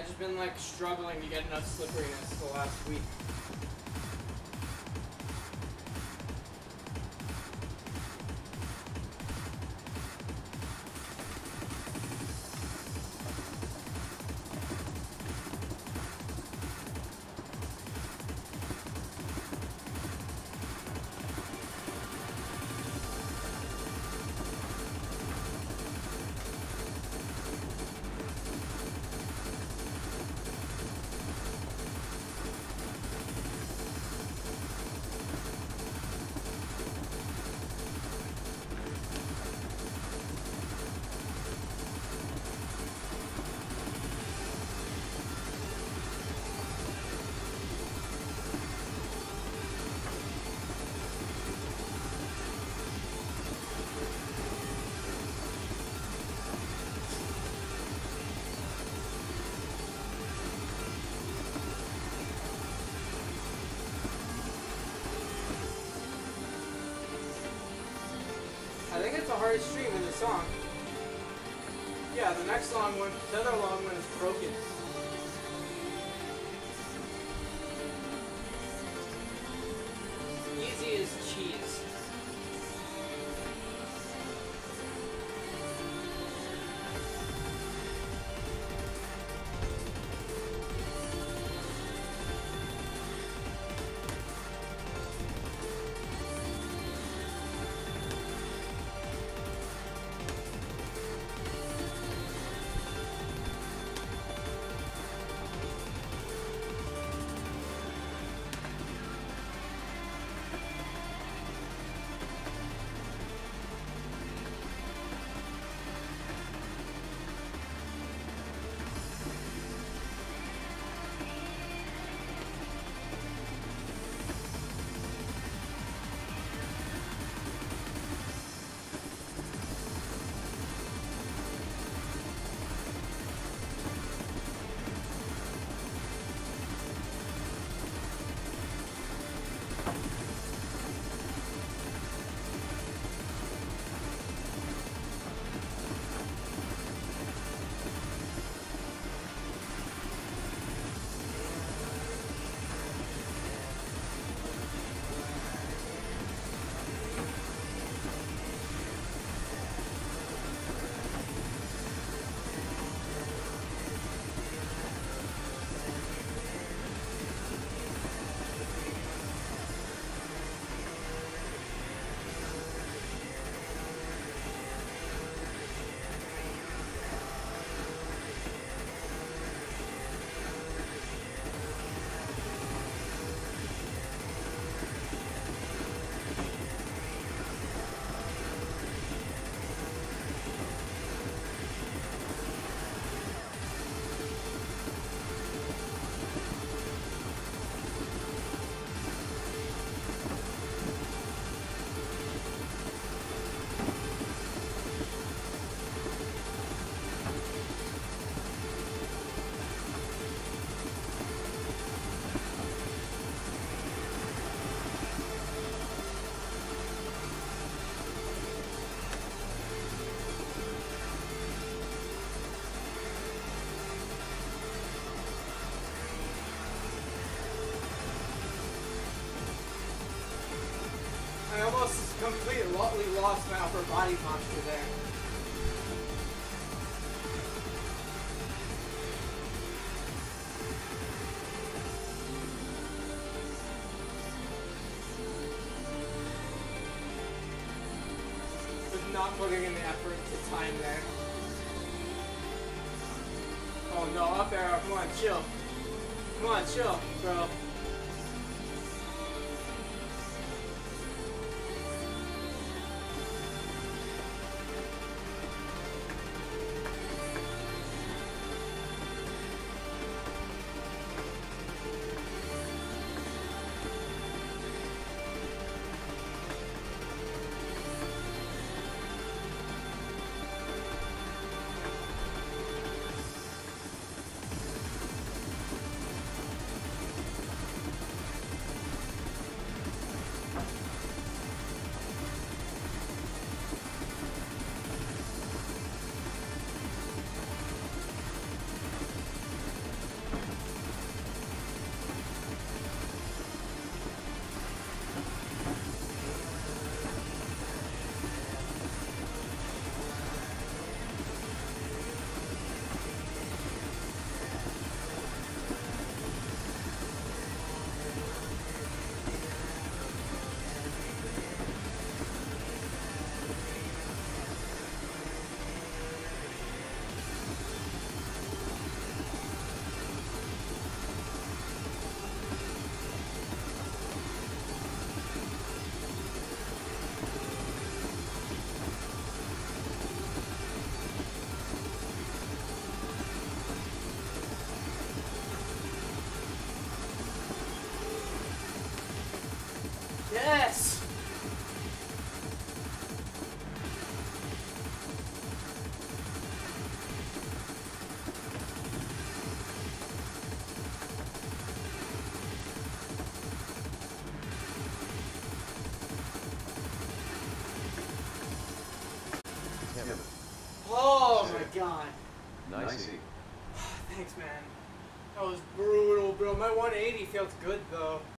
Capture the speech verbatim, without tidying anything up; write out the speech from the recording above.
just been like struggling to get enough slipperiness the last week. I think it's the hardest stream in the song. Yeah, the next long one, the other long one is broken. Easy as cheese. I almost completely lost my upper body posture there. Just not putting in the effort to time there. Oh no, up arrow, come on, chill. Come on, chill, bro. Timid. Oh my god. Nicey. Thanks, man. That was brutal, bro. My one eighty felt good, though.